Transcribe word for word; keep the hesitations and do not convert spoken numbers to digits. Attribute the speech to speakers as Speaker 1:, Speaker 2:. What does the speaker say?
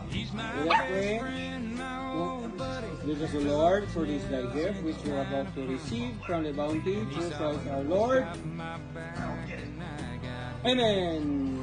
Speaker 1: Let us pray. Bless us, O Lord, for this thy gift which we are about to receive from the bounty through Christ our Lord. Amen.